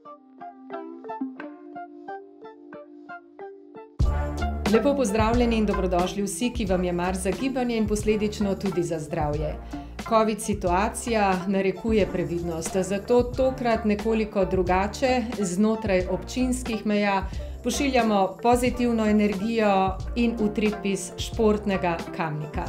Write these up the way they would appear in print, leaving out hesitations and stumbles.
Lepo pozdravljeni in dobrodošli vsi, ki vam je mar za gibanje in posledično tudi za zdravje. Covid situacija narekuje previdnost, zato tokrat nekoliko drugače, znotraj občinskih meja, pošiljamo pozitivno energijo in utrip iz športnega Kamnika.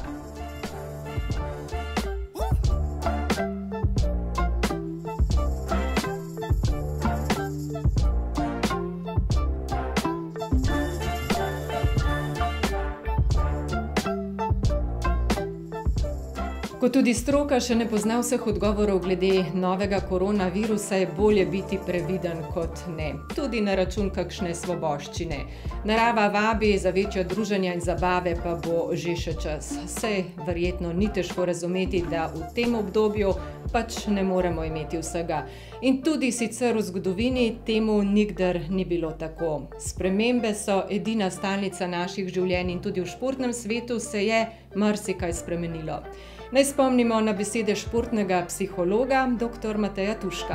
Ko tudi stroka še ne pozna vseh odgovorov glede novega koronavirusa, je bolje biti previden kot ne. Tudi na račun kakšne svoboščine. Narava vabi za večja druženja in zabave, pa bo že še čas. Saj verjetno ni težko razumeti, da v tem obdobju pač ne moremo imeti vsega. In tudi sicer v zgodovini temu nikdar ni bilo tako. Spremembe so edina stalnica naših življenj in tudi v športnem svetu se je marsikaj spremenilo. Naj spomnimo na besede športnega psihologa, dr. Mateja Tuška.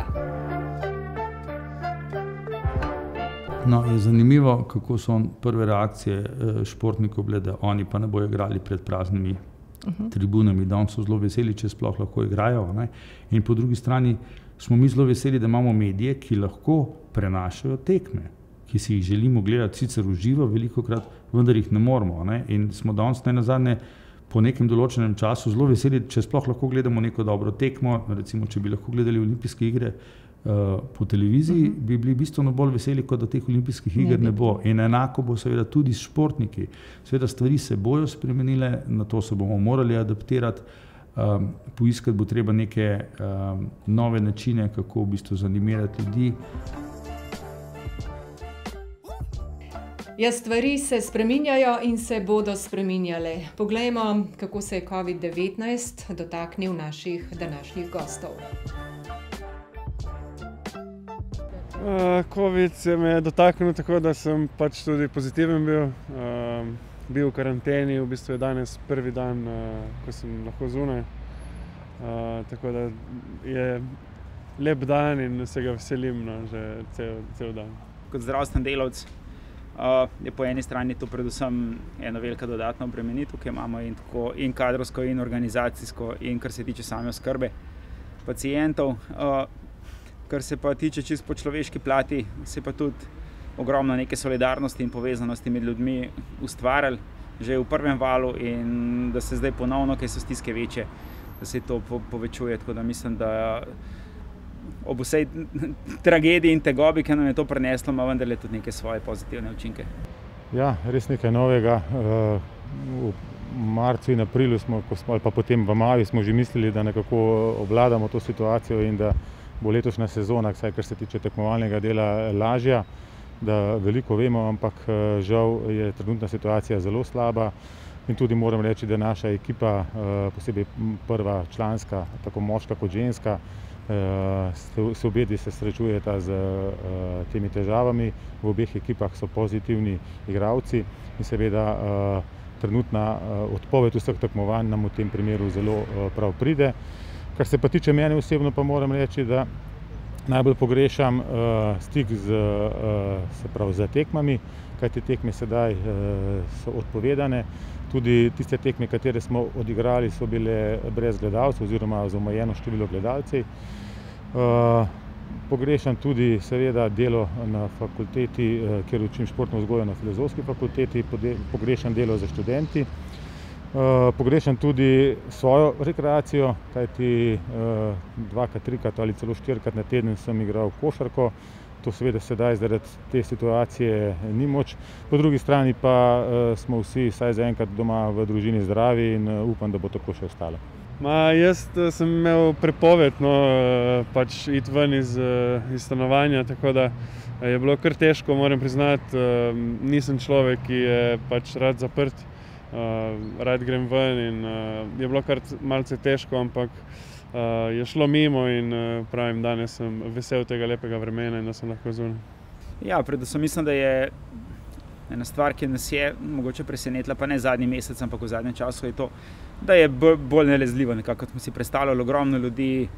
No, je zanimivo, kako so prve reakcije športnikov bile, da oni pa ne bojo igrali pred praznimi tribunami, da oni so zelo veseli, če sploh lahko igrajo. Ne? In po drugi strani smo mi zelo veseli, da imamo medije, ki lahko prenašajo tekme, ki si jih želimo gledati sicer v živo, velikokrat, vendar jih ne moremo. Ne? In smo danes nazadnje po nekem določenem času zelo veseli, če sploh lahko gledamo neko dobro tekmo, recimo, če bi lahko gledali olimpijske igre po televiziji, bi bili bistveno bolj veseli, kot da teh olimpijskih iger ne bo. In enako bo seveda tudi s športniki. Seveda stvari se bojo spremenile, na to se bomo morali adaptirati, poiskati bo treba neke nove načine, kako v bistvu zanimirati ljudi. Ja, stvari se spreminjajo in se bodo spreminjale. Poglejmo, kako se je COVID-19 dotaknil naših današnjih gostov. Covid se me je dotaknil tako, da sem pač tudi pozitiven bil. Bil v karanteni, v bistvu je danes prvi dan, ko sem lahko zunaj. Tako da je lep dan in se ga veselim že cel dan. Kot zdravstven delavec je po eni strani to predvsem ena velika dodatna obremenitev, ki imamo in kadrovsko, in organizacijsko, in kar se tiče same oskrbe pacientov. Kar se pa tiče čisto po človeški plati, se pa tudi ogromno neke solidarnosti in povezanosti med ljudmi ustvarjali že v prvem valu in da se zdaj ponovno, ker so stiske večje, da se to povečuje, tako da mislim, da ob vsej tragediji in tegobi, ki nam je to prineslo, ima vendarle tudi neke svoje pozitivne učinke. Ja, res nekaj novega. V marcu in aprilu ali pa potem v maju smo že mislili, da nekako obvladamo to situacijo in da bo letošnja sezona, vsaj kar se tiče tekmovalnega dela, lažja, da veliko vemo, ampak žal je trenutna situacija zelo slaba in tudi moram reči, da naša ekipa, posebej prva članska, tako moška kot ženska, se obedvi se srečujeta z temi težavami. V obeh ekipah so pozitivni igralci in seveda trenutna odpoved vseh tekmovanj nam v tem primeru zelo prav pride. Kar se pa tiče mene osebno, pa moram reči, da najbolj pogrešam stik z tekmami, kajti tekme sedaj so odpovedane. Tudi tiste tekme, katere smo odigrali, so bile brez gledalcev oziroma z omejeno število gledalcev. Pogrešam tudi seveda delo na fakulteti, kjer učim športno vzgojo na Filozofski fakulteti, pogrešam delo za študenti. Pogrešam tudi svojo rekreacijo, kajti dvakrat, trikrat ali celo štirikrat na teden sem igral košarko. To seveda sedaj zaradi te situacije ni moč. Po drugi strani pa smo vsi vsaj zaenkrat doma v družini zdravi in upam, da bo tako še ostalo. Jaz sem imel prepoved pač iti ven iz stanovanja, tako da je bilo kar težko, moram priznati. Nisem človek, ki je pač rad zaprt, rad grem ven in je bilo kar malce težko, ampak je šlo mimo in pravim, danes sem vesel tega lepega vremena in da sem lahko zunaj. Ja, predvsem mislim, da je ena stvar, ki nas je mogoče presenetila, pa ne zadnji mesec, ampak v zadnjem času, je to, da je bolj nalezljivo nekako, kot smo si predstavljali. Ogromno ljudi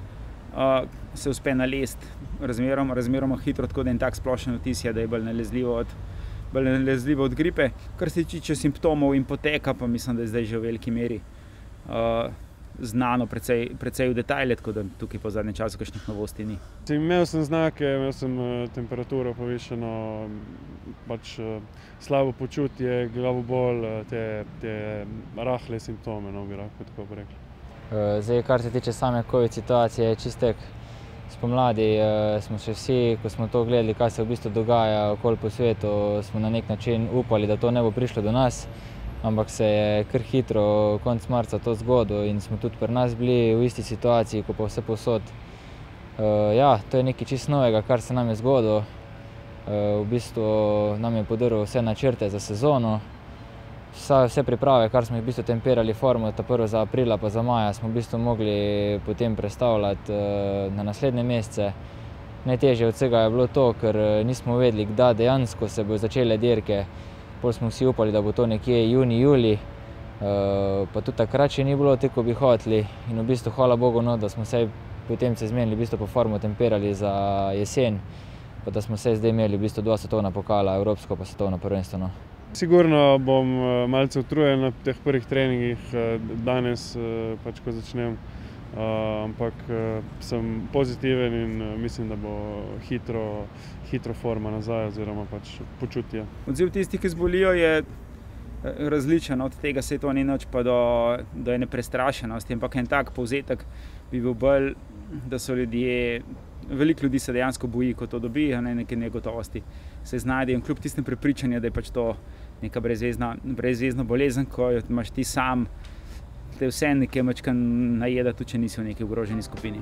se uspe nalezti razmeroma hitro, tako da en tak splošen vtis je, da je bolj nalezljivo od gripe. Kar se tiče simptomov in poteka, pa mislim, da je zdaj že v veliki meri znano precej v detajle, tako da tukaj po zadnjem času kakšnih novosti ni. Imel sem znake, imel sem temperaturo povišeno, slabo počutje, glavobol, te rahle simptome, no, bi lahko tako rekli. Zdaj, kar se tiče same COVID situacije, čistek spomladi smo še vsi, ko smo to gledali, kaj se v bistvu dogaja okoli po svetu, smo na nek način upali, da to ne bo prišlo do nas, ampak se je kar hitro konec marca to zgodilo in smo tudi pri nas bili v isti situaciji, kot pa vse povsod. Ja, to je nekaj čisto novega, kar se nam je zgodilo. V bistvu nam je podrl vse načrte za sezono. Vse priprave, kar smo v bistvu temperali formo, prvo za aprila pa za maja, smo v bistvu mogli potem prestavljati na naslednje mesece. Najtežje od vsega je bilo to, ker nismo vedeli, kdaj dejansko se bodo začele dirke. Pol smo vsi upali, da bo to nekje juni, juli, pa tudi takrat še ni bilo tako, bi hoteli. In v bistvu, hvala Bogu, no, da smo se potem zmenili v bistvu po formu temperali za jesen, pa da smo se zdaj imeli v bistvu 2 svetovna pokala, evropsko pa svetovno prvenstvo. Sigurno bom malce utrujen na teh prvih treningih, danes pač ko začnem, ampak sem pozitiven in mislim, da bo hitro forma nazaj oziroma pač počutje. Odziv tistih, ki zbolijo, je različen, od tega se to ni nič pa do ene prestrašenosti, ampak en tak povzetek bi bil bolj, da so veliko ljudi se dejansko boji, ko to dobi, neke negotovosti se znajdejo in kljub tistem prepričanju, da je pač to neka brezvezna bolezen, ko jo imaš ti sam, te vse nekaj mačka najeda, tudi če nisi v neki ogroženi skupini.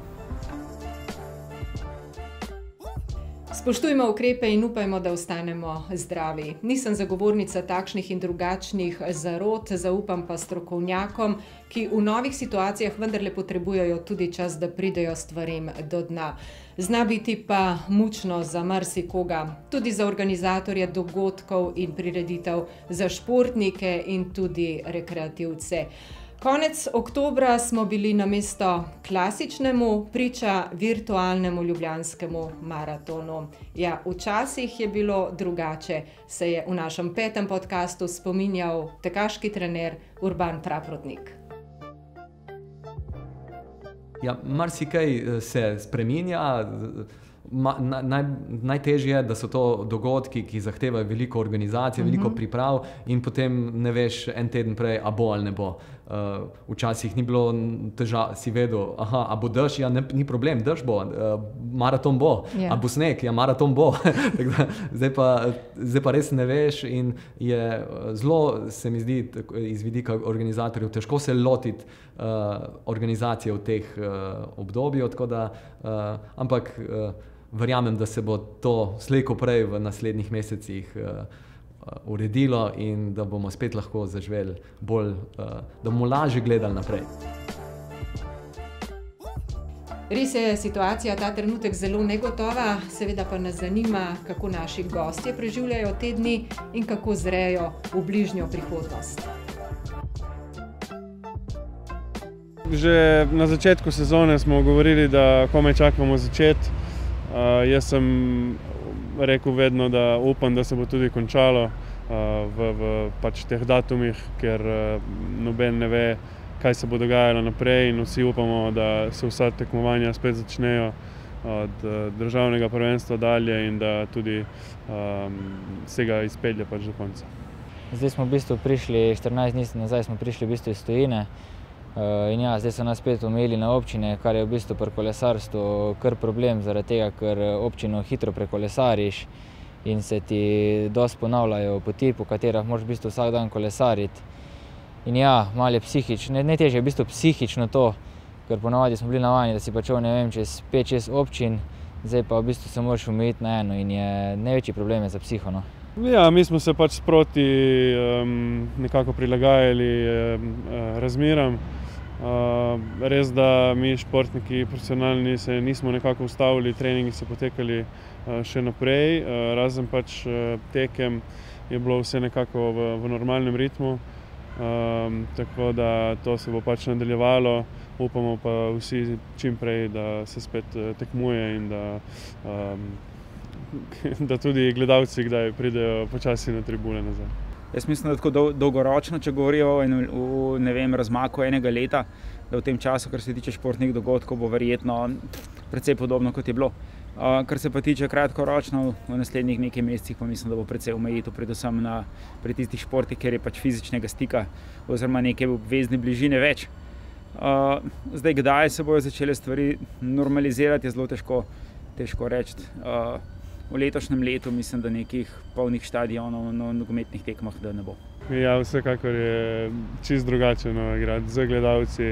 Spoštujmo ukrepe in upajmo, da ostanemo zdravi. Nisem zagovornica takšnih in drugačnih zarot, zaupam pa strokovnjakom, ki v novih situacijah vendarle potrebujejo tudi čas, da pridejo stvarem do dna. Zna biti pa mučno za marsikoga, tudi za organizatorje dogodkov in prireditev, za športnike in tudi rekreativce. Konec oktobra smo bili namesto klasičnemu priča virtualnemu ljubljanskemu maratonu. Ja, včasih je bilo drugače, se je v našem 5. podcastu spominjal tekaški trener Urban Praprotnik. Ja, marsikaj se spreminja. Najtežje je, da so to dogodki, ki zahtevajo veliko organizacije, veliko priprav in potem ne veš en teden prej, a bo ali ne bo. Včasih ni bilo težav, si vedel, a bo dež, ja, ni problem, dež bo, maraton bo, a bo sneg, ja, maraton bo. Zdaj pa res ne veš in je zelo, se mi zdi, iz vidika organizatorjev, težko se lotiti organizacije v teh obdobjih, tako da, ampak verjamem, da se bo to slej ko prej v naslednjih mesecih uredilo in da bomo spet lahko zaživeli bolj, da bomo lažje gledali naprej. Res je situacija ta trenutek zelo negotova, seveda pa nas zanima, kako naši gostje preživljajo te dni in kako zrejo v bližnjo prihodnost. Že na začetku sezone smo govorili, da komaj čakamo začeti. Jaz sem rekel vedno, da upam, da se bo tudi končalo v pač teh datumih, ker noben ne ve, kaj se bo dogajalo naprej in vsi upamo, da se vsa tekmovanja spet začnejo od državnega prvenstva dalje in da tudi se ga izpelje pač do konca. Zdaj smo v bistvu prišli, 14 dni nazaj smo prišli v bistvu iz tujine. In ja, zdaj so nas spet omejili na občine, kar je v bistvu pri kolesarstvu kar problem, zaradi tega, ker občino hitro prekolesariš in se ti dosti ponavljajo poti, po katerih moraš v bistvu vsak dan kolesariti. In ja, malo je psihično, najtežje je v bistvu psihično to, ker ponavadi smo bili navajeni, da si pa šel, ne vem, čez 5-6 občin, zdaj pa v bistvu se moraš omejiti na eno in je največji problem za psiho, no. Ja, mi smo se pač sproti nekako prilagajali razmeram. Res, da mi športniki profesionalni se nismo nekako ustavili, treningi so potekali še naprej, razen pač tekem je bilo vse nekako v normalnem ritmu, tako da to se bo pač nadaljevalo. upamo pa vsi čim prej, da se spet tekmuje in da tudi gledalci kdaj pridejo počasi na tribune nazaj. Jaz mislim, da tako dolgoročno, če govorijo v razmaku enega leta, da v tem času, kar se tiče športnih dogodkov, bo verjetno precej podobno, kot je bilo. Kar se pa tiče kratkoročno, v naslednjih nekaj mesecih pa mislim, da bo precej omejitev, predvsem pri tistih športih, kjer je pač fizičnega stika oziroma neke obvezne bližine več. Zdaj, kdaj se bojo začele stvari normalizirati, je zelo težko reči. V letošnjem letu mislim, da nekih polnih štadionov na nogometnih tekmah da ne bo. Ja, vsekakor je čisto drugače igrati z gledalci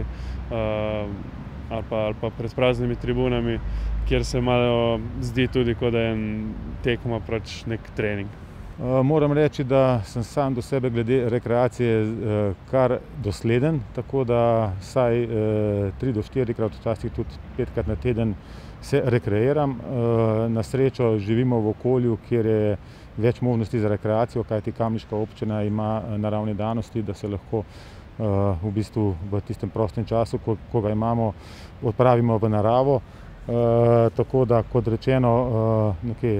ali pa pred praznimi tribunami, kjer se malo zdi tudi, kot da je tekma pač nek trening. Moram reči, da sem sam do sebe glede rekreacije kar dosleden, tako da vsaj 3 do 4-krat, včasih tudi 5-krat na teden se rekreiram. Na srečo živimo v okolju, kjer je več možnosti za rekreacijo, kajti Kamniška občina ima naravne danosti, da se lahko v bistvu v tistem prostem času, ko ga imamo, odpravimo v naravo. Tako da, kot rečeno,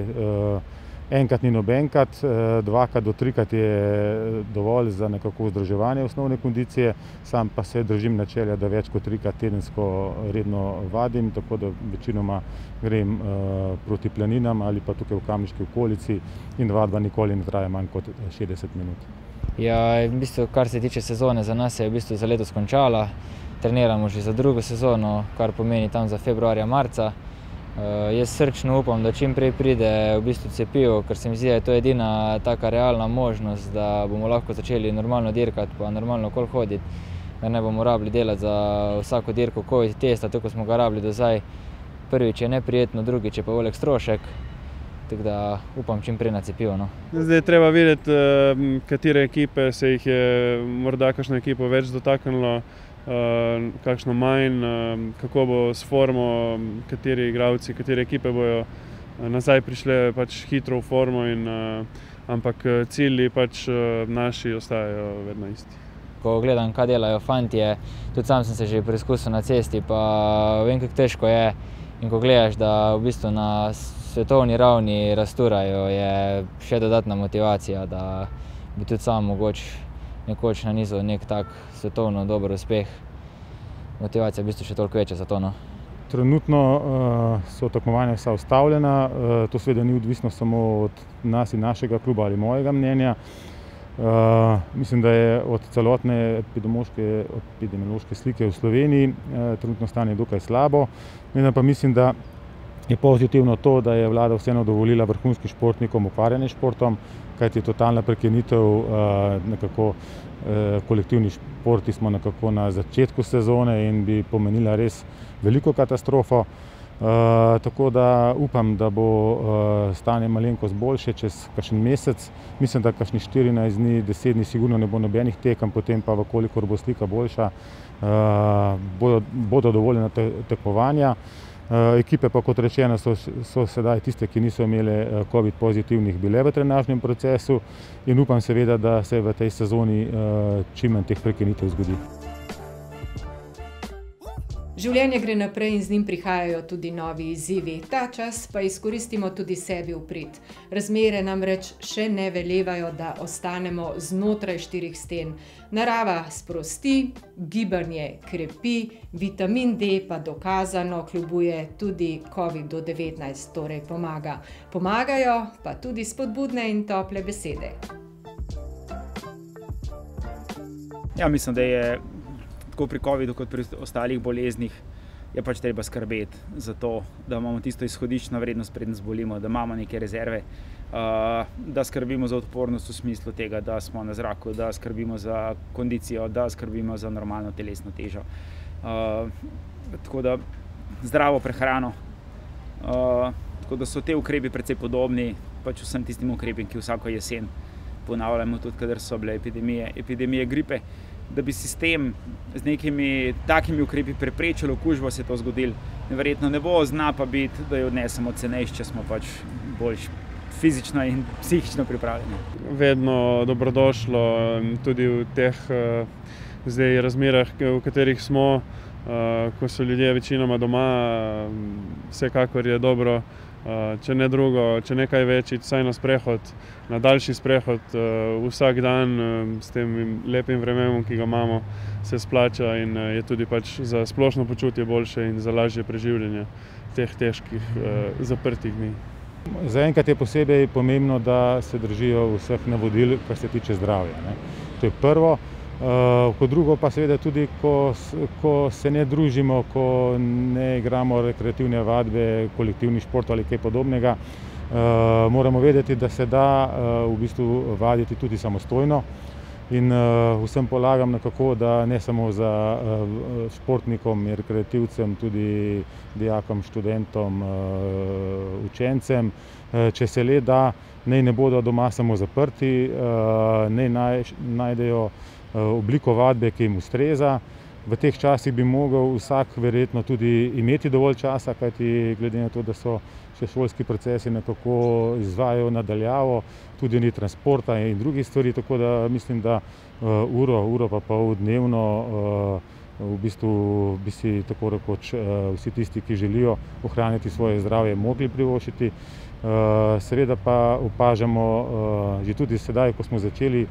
enkrat ni nobenkrat, 2-krat do 3-krat je dovolj za nekako vzdrževanje osnovne kondicije, sam pa se držim načela, da več kot 3-krat tedensko redno vadim, tako da večinoma grem proti planinam ali pa tukaj v Kamniški okolici in vadba nikoli ne traja manj kot 60 minut. Ja, v bistvu, kar se tiče sezone, za nas je v bistvu za letos končala. Treniramo že za drugo sezono, kar pomeni tam za februarja, marca. Jaz srčno upam, da čim prej pride v bistvu cepivo, ker se mi zdi, da je to edina taka realna možnost, da bomo lahko začeli normalno dirkati pa normalno okoli hoditi, da ne bomo rabili delati za vsako dirko COVID testa, tako smo ga rabili do zdaj. Prvič je neprijetno, drugič je pa velik strošek, tako da upam čim prej na cepivo. Zdaj je treba videti, katere ekipe se jih je morda kakšno ekipo več dotaknilo, kakšno manj, kako bo s formo, kateri igralci, katere ekipe bojo nazaj prišle pač hitro v formo, ampak cilji pač naši ostajajo vedno isti. Ko gledam, kaj delajo fantje, tudi sam sem se že preizkusil na cesti, pa vem, kako težko je. In ko gledaš, da v bistvu na svetovni ravni rasturajo, je še dodatna motivacija, da bi tudi sam mogoče nekoč nanizal nek tak svetovno dober uspeh. Motivacija je v bistvu še toliko večja za to. Trenutno so tekmovanja vsa ustavljena, to seveda ni odvisno samo od nas in našega kluba ali mojega mnenja. Mislim, da je od celotne epidemiološke slike v Sloveniji trenutno stanje dokaj slabo. Vendar pa mislim, da je pozitivno to, da je vlada vseeno dovolila vrhunskim športnikom ukvarjanje s športom, kajti totalna prekinitev nekako kolektivni športi smo nekako na začetku sezone in bi pomenila res veliko katastrofo. Tako da upam, da bo stanje malenkost boljše čez kakšen mesec. Mislim, da kakšnih 14 dni, 10 dni sigurno ne bo nobenih tekem, potem pa, kolikor bo slika boljša, bodo dovoljena tekmovanja. Ekipe pa, kot rečeno, so sedaj tiste, ki niso imele COVID pozitivnih, bile v trenažnem procesu in upam seveda, da se v tej sezoni čim manj teh prekinitev zgodi. Življenje gre naprej in z njim prihajajo tudi novi izzivi. Ta čas pa izkoristimo tudi sebi v prid. Razmere namreč še ne velevajo, da ostanemo znotraj 4 sten. Narava sprosti, gibanje krepi, vitamin D pa dokazano kljubuje tudi COVID-19, torej pomaga. Pomagajo pa tudi spodbudne in tople besede. Ja, mislim, da je tako pri COVID-u kot pri ostalih boleznih je pač treba skrbeti za to, da imamo tisto izhodiščno vrednost, preden zbolimo, da imamo neke rezerve, da skrbimo za odpornost v smislu tega, da smo na zraku, da skrbimo za kondicijo, da skrbimo za normalno telesno težo. Tako da zdravo prehrano. Tako da so te ukrepi precej podobni pač vsem tistim ukrepim, ki vsako jesen ponavljamo, tudi kadar so bile epidemije gripe. Da bi sistem z nekimi takimi ukrepi preprečil okužbo, se je to zgodilo. Verjetno ne bo, zna pa biti, da jo odnesemo cenejši, če smo pač bolj fizično in psihično pripravljeni. Vedno dobrodošlo tudi v teh zdaj razmerah, v katerih smo, ko so ljudje večinoma doma, vsekakor je dobro, če ne drugo, če nekaj več, vsaj na sprehod, na daljši sprehod, vsak dan s tem lepim vremenom, ki ga imamo, se splača in je tudi pač za splošno počutje boljše in za lažje preživljanje teh težkih zaprtih dni. Zaenkrat je posebej pomembno, da se držijo vseh navodil, kar se tiče zdravja, ne. To je prvo. Kot drugo pa seveda tudi, ko se ne družimo, ko ne igramo rekreativne vadbe, kolektivni šport ali kaj podobnega, moramo vedeti, da se da v bistvu vaditi tudi samostojno in vsem polagam nekako, da ne samo za športnikom, rekreativcem, tudi dijakom, študentom, učencem, če se le da, naj ne bodo doma samo zaprti, naj najdejo obliko vadbe, ki jim ustreza. V teh časih bi mogel vsak verjetno tudi imeti dovolj časa, kajti glede na to, da so še šolski procesi nekako izvajajo nadaljavo, tudi ni transporta in drugih stvari, tako da mislim, da uro pa pol dnevno v bistvu bi si tako rekoč vsi tisti, ki želijo ohraniti svoje zdravje, mogli privoščiti. Seveda pa opažamo že tudi sedaj, ko smo začeli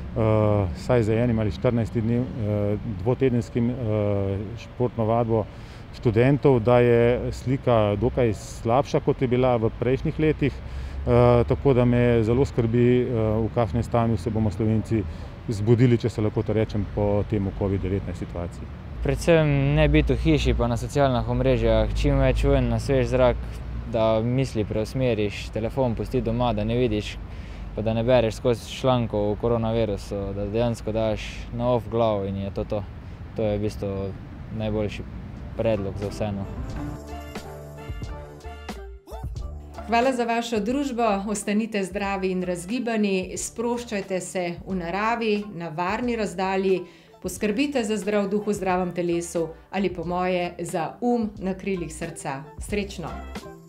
saj za enim ali 14 dni dvotedenskim športno vadbo študentov, da je slika dokaj slabša, kot je bila v prejšnjih letih, tako da me zelo skrbi, v kakšnem stanju se bomo Slovenci zbudili, če se lahko to rečem, po temu COVID-19 situaciji. Predvsem ne biti v hiši pa na socialnih omrežjah, čim več ven na svež zrak, da misli preusmeriš, telefon pusti doma, da ne vidiš, pa da ne bereš skozi člankov o koronavirusu, da dejansko daš na off glavo in je to. To je v bistvu najboljši predlog za vse. Hvala za vašo družbo, ostanite zdravi in razgibani, sproščajte se v naravi, na varni razdalji, poskrbite za zdrav duh v zdravem telesu ali po moje za na krilih srca. Srečno!